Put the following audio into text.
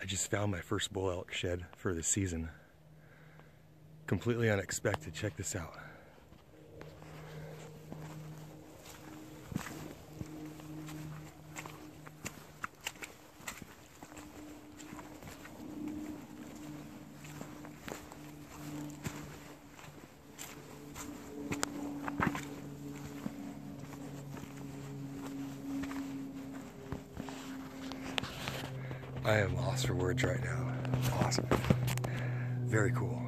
I just found my first bull elk shed for the season. Completely unexpected. Check this out. I am lost for words right now. Awesome. Very cool.